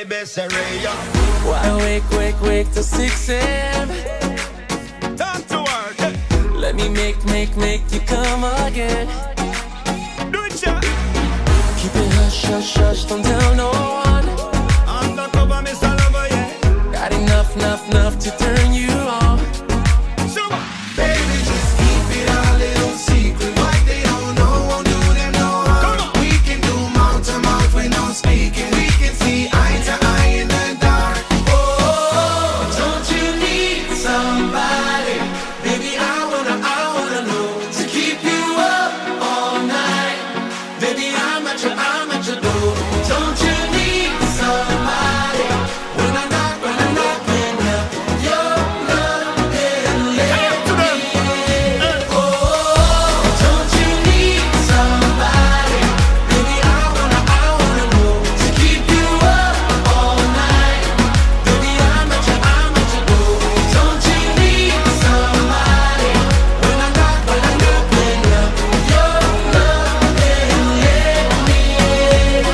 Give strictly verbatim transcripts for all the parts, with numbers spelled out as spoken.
baby, Saraya. Why wake, wake, wake till six A M? Time to work. Let me make, make, make you come again. Do it, yeah. Keep it hush, hush, hush, don't tell no one. Undercover, Mister Lover, yeah. Got enough, enough, enough to turn you on. Sure. Baby, just keep it a little secret. What they don't know won't do them no harm. We can do mouth to mouth with no speaking. We can see eye to eye in the dark. Oh, don't you need somebody? Baby, I wanna, I wanna know to keep you up all night. Baby, I'm at your, I'm at your door. Don't you need somebody? When I knock, when I knock, when up your love and let me in. Oh, don't you need somebody? Baby, I wanna, I wanna know to keep you up all night. Baby, I'm at your, I'm at your door. Don't you need somebody? When I knock, when I knock, when up your love and let me in.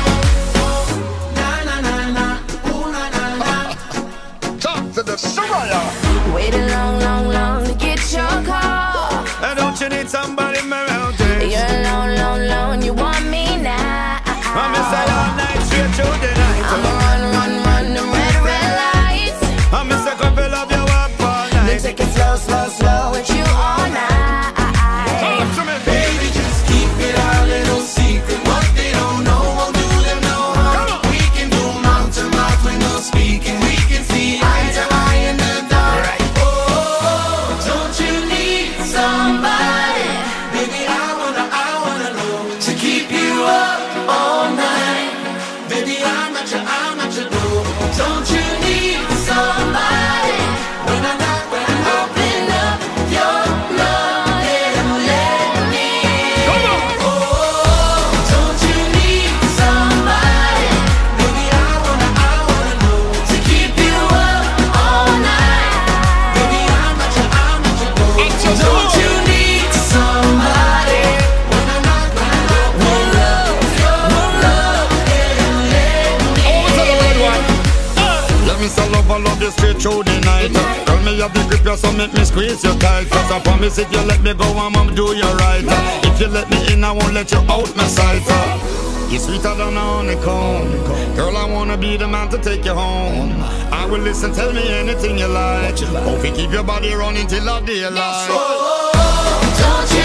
Na na na na, ooh na na na. Talk to the Saraya. Waited long, long, long to get your call. And don't you need somebody around this? You're alone, alone, alone. You want me now? I'm inside all night, straight through the night. I'ma run, run, run the red, red lights. I'm Mister Couple of your up all Then night. take it slow, slow, slow with you all night. Talk to me, Baby, just keep it a little secret. What they don't know won't do them no harm. We can do mouth to mouth with no speaking. We can see eye to eye in the dark. Oh, don't you need somebody? Baby, I wanna, I wanna know to keep you up all night. Baby, I'm at your, I'm at your door. Don't you need somebody? When I knock, when I open up your love and let me in. Oh, don't you need somebody? Baby, I wanna, I wanna know to keep you up all night. Baby, I'm at your, I'm at your door. Don't you need somebody? When I knock, when I open up your love and let me in. Let me sell love, I love you straight through the night. Tell me you have the grip, you so make me squeeze you tight. Cause I promise if you let me go, I'ma do you right. If you let me in, I won't let you out my sight. You're sweeter than a honeycomb. Girl, I wanna be the man to take you home. I will listen, tell me anything you like. Hope you keep your body running till the daylight. Oh, don't you